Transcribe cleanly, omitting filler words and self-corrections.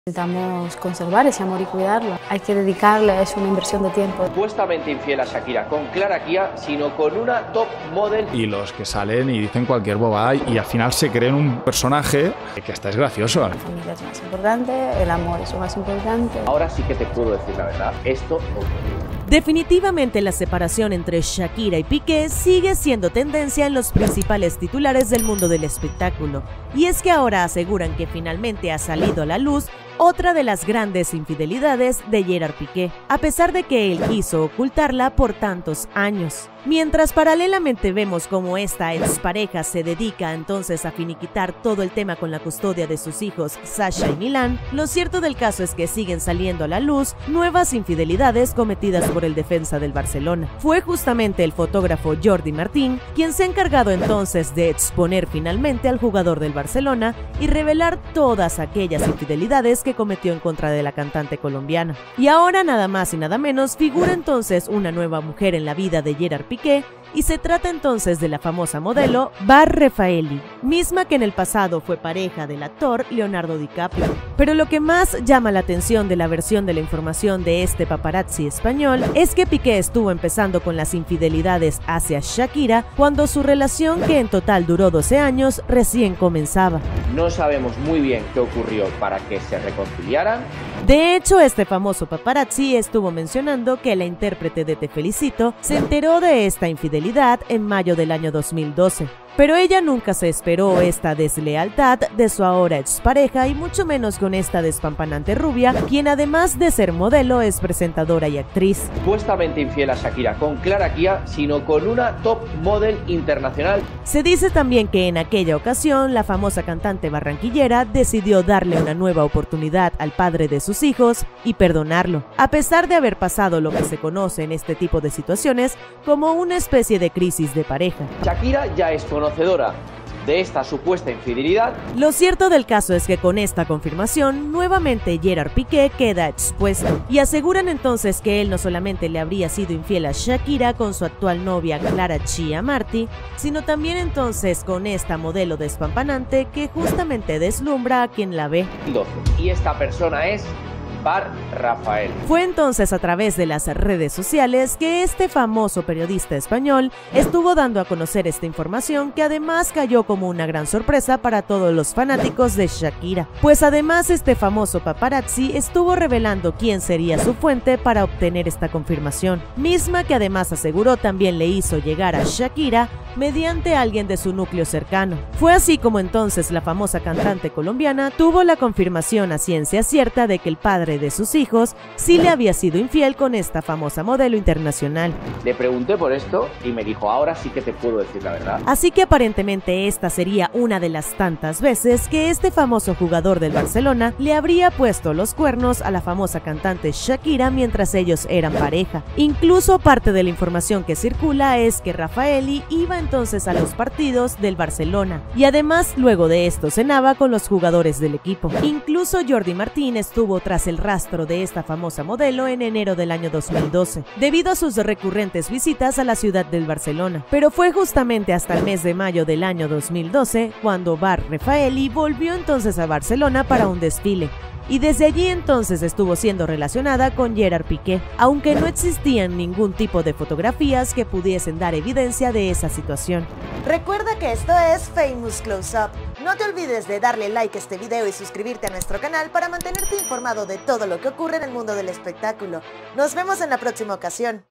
Necesitamos conservar ese amor y cuidarlo. Hay que dedicarle, es una inversión de tiempo. Supuestamente infiel a Shakira con Clara Kia, sino con una top model. Y los que salen y dicen cualquier bobada y al final se creen un personaje que hasta es gracioso. La familia es más importante, el amor es lo más importante. Ahora sí que te puedo decir la verdad, esto no. Definitivamente la separación entre Shakira y Piqué sigue siendo tendencia en los principales titulares del mundo del espectáculo. Y es que ahora aseguran que finalmente ha salido a la luz otra de las grandes infidelidades de Gerard Piqué, a pesar de que él quiso ocultarla por tantos años. Mientras paralelamente vemos cómo esta expareja se dedica entonces a finiquitar todo el tema con la custodia de sus hijos Sasha y Milán, lo cierto del caso es que siguen saliendo a la luz nuevas infidelidades cometidas por el defensa del Barcelona. Fue justamente el fotógrafo Jordi Martín quien se ha encargado entonces de exponer finalmente al jugador del Barcelona y revelar todas aquellas infidelidades que cometió en contra de la cantante colombiana. Y ahora nada más y nada menos figura entonces una nueva mujer en la vida de Gerard Piqué, y se trata entonces de la famosa modelo Bar Refaeli, misma que en el pasado fue pareja del actor Leonardo DiCaprio. Pero lo que más llama la atención de la versión de la información de este paparazzi español es que Piqué estuvo empezando con las infidelidades hacia Shakira cuando su relación, que en total duró 12 años, recién comenzaba. No sabemos muy bien qué ocurrió para que se reconciliaran. De hecho, este famoso paparazzi estuvo mencionando que la intérprete de Te Felicito se enteró de esta infidelidad en mayo del año 2012. Pero ella nunca se esperó esta deslealtad de su ahora expareja y mucho menos con esta despampanante rubia, quien además de ser modelo es presentadora y actriz. Supuestamente infiel a Shakira con Clara Kia, sino con una top model internacional. Se dice también que en aquella ocasión la famosa cantante barranquillera decidió darle una nueva oportunidad al padre de sus hijos y perdonarlo, a pesar de haber pasado lo que se conoce en este tipo de situaciones como una especie de crisis de pareja. Shakira ya es conocedora de esta supuesta infidelidad. Lo cierto del caso es que con esta confirmación, nuevamente Gerard Piqué queda expuesto y aseguran entonces que él no solamente le habría sido infiel a Shakira con su actual novia Clara Chia Marti, sino también entonces con esta modelo despampanante que justamente deslumbra a quien la ve. Y esta persona es Bar Rafael. Fue entonces a través de las redes sociales que este famoso periodista español estuvo dando a conocer esta información, que además cayó como una gran sorpresa para todos los fanáticos de Shakira, pues además este famoso paparazzi estuvo revelando quién sería su fuente para obtener esta confirmación, misma que además aseguró también le hizo llegar a Shakira mediante alguien de su núcleo cercano. Fue así como entonces la famosa cantante colombiana tuvo la confirmación a ciencia cierta de que el padre de sus hijos sí le había sido infiel con esta famosa modelo internacional. Le pregunté por esto y me dijo, ahora sí que te puedo decir la verdad. Así que aparentemente esta sería una de las tantas veces que este famoso jugador del Barcelona le habría puesto los cuernos a la famosa cantante Shakira mientras ellos eran pareja. Incluso parte de la información que circula es que Rafaeli iba entonces a los partidos del Barcelona y además luego de esto cenaba con los jugadores del equipo. Incluso Jordi Martín estuvo tras el rastro de esta famosa modelo en enero del año 2012, debido a sus recurrentes visitas a la ciudad del Barcelona. Pero fue justamente hasta el mes de mayo del año 2012 cuando Bar Refaeli volvió entonces a Barcelona para un desfile. Y desde allí entonces estuvo siendo relacionada con Gerard Piqué, aunque no existían ningún tipo de fotografías que pudiesen dar evidencia de esa situación. Recuerda que esto es Famous Close Up. No te olvides de darle like a este video y suscribirte a nuestro canal para mantenerte informado de todo lo que ocurre en el mundo del espectáculo. Nos vemos en la próxima ocasión.